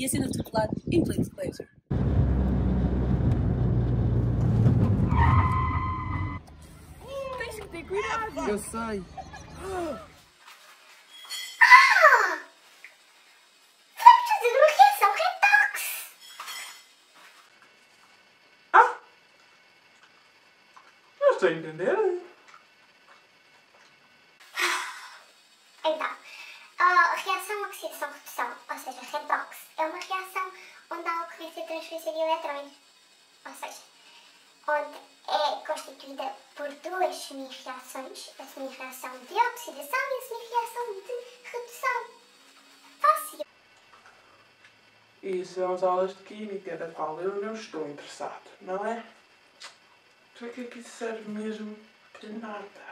a cena particular em Blade Laser. Tens que ter cuidado! Eu sei. Não estou a entender. Então, a reação oxidação-redução, ou seja, redox, é uma reação onde há ocorrência de transferência de eletrões, ou seja, onde é constituída por duas semi-reações, a semi-reação de oxidação e a semi-reação de redução. Fácil. Isso são as aulas de química da qual eu não estou interessado, não é? Para que é que isso serve mesmo? Para nada.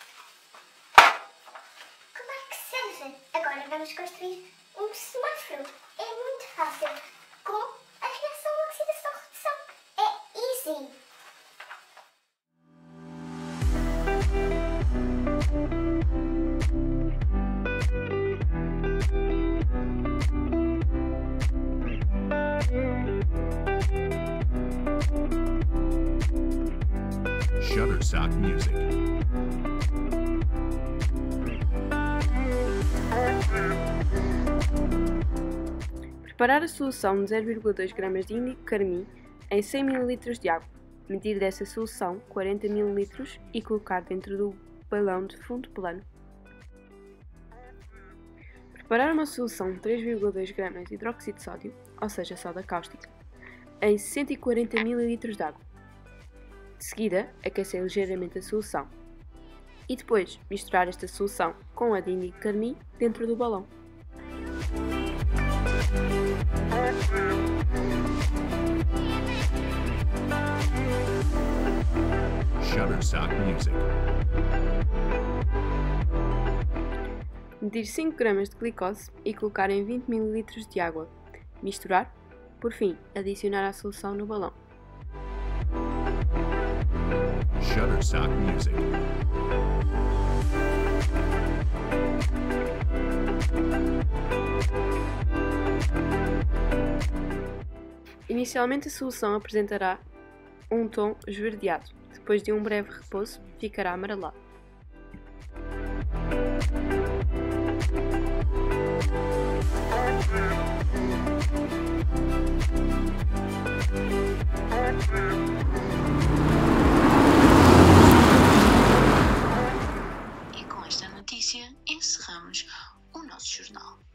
Agora vamos construir um semáforo. É muito fácil. Com a reação oxidação-redução. É easy. Shutterstock Music. Preparar a solução de 0,2 gramas de índico carmim em 100 ml de água. Medir dessa solução 40 ml e colocar dentro do balão de fundo plano. Preparar uma solução de 3,2 gramas de hidróxido de sódio, ou seja, soda cáustica, em 140 ml de água. De seguida, aquecer ligeiramente a solução. E depois misturar esta solução com a de índico carmim dentro do balão. Shutterstock Music. Medir 5 gramas de glicose e colocar em 20 ml de água. Misturar. Por fim, adicionar a solução no balão. Shutterstock Music. Inicialmente a solução apresentará um tom esverdeado, depois de um breve repouso ficará amarelado. E com esta notícia encerramos o nosso jornal.